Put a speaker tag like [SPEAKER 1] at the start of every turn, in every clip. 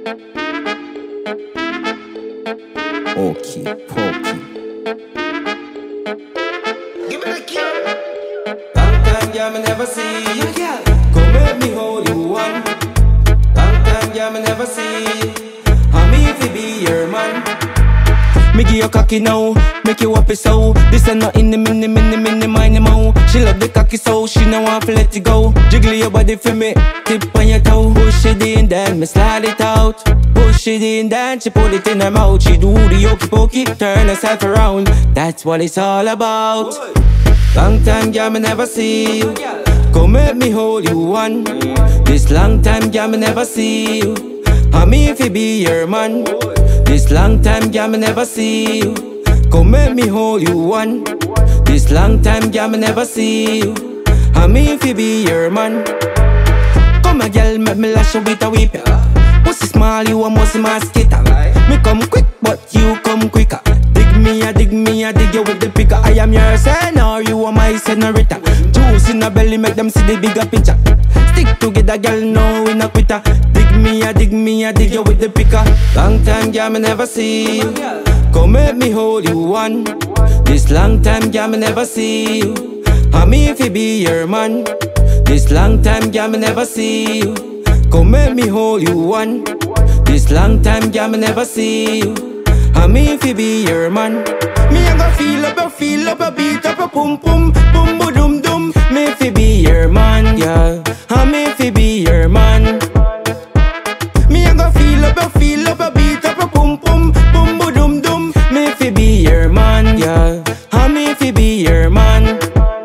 [SPEAKER 1] Okay, pokey.
[SPEAKER 2] Give me the cue.
[SPEAKER 1] Long time, yeah, me never see you. Come make me hold you one. Long time, yeah, me never see you. I'm here to be your man. Me give you cocky now, make you happy so. This ain't not in the mini mind mo. She love the cocky so, she no want to let it go. Jiggle your body for me, tip on your toe. Push it in, then me slide it out. Push it in, then she pull it in her mouth. She do the okey pokey, turn herself around. That's what it's all about. Long time, yeah, me never see you. Come make me hold you one. This long time, yeah, me never see you. I'm here to be your man. This long time, yeah, me never see you. Come make me hold you one. This long time, yeah, me never see you. I'm here to be your man. Come a girl, make me lash you with a whip. Pussy small, you a musty mosquito. Me come quick, but you come quicker. Dig me, I dig you with the picker. I am your son, or you are my senorita. Juice in the belly, make them see the bigger picture. Stick together, girl, no, we not quitter. Dig me, I dig you with the picker. Long time, yeah, me never see you. Come make me hold you one. This long time, yeah, me never see you. I'm here to be your man. This long time, yeah, me never see you. Come make me hold you one. This long time, yeah, me never see you. I'm here to be your man. Me a go feel up, a beat up, a pum pum, boom boom dum dum. Me fi be your man, yeah. I'm here to be your man. Me a go feel up, a beat up, a pum pum, boom boom dum dum. Me fi be your man, yeah. I'm here to be your man.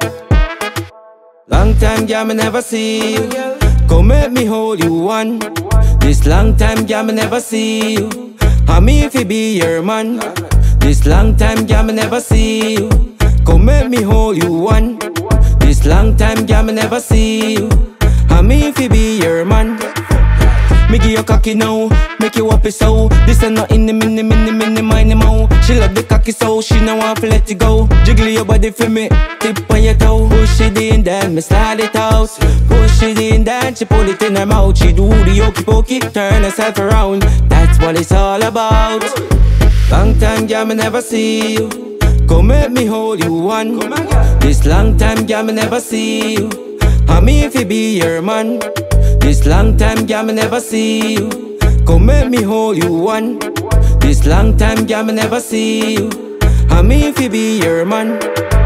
[SPEAKER 1] Long time, yeah, me never see you. Come make me hold you one. This long time, yeah, me never see you. I'm here to be your man. This long time, yeah, me never see you. Come make me hold you one. This long time, yeah, me never see you. I'm here to be your man. Me give you cocky now, make you happy so. This ain't not in the mini mind mo. She love the cocky so, she no want to let it go. Jiggle your body for me, tip on your toe. Push it in, then me slide it out. Push it in, then she pull it in her mouth. She do the okey pokey, turn herself around. That's what it's all about. Long time, yeah, me never see you. Come make me hold you one. This long time, yeah, me never see you. I'm here to be your man. This long time, yeah, me never see you. Come make me hold you one. This long time, yeah, me never see you. I'm here to be your man.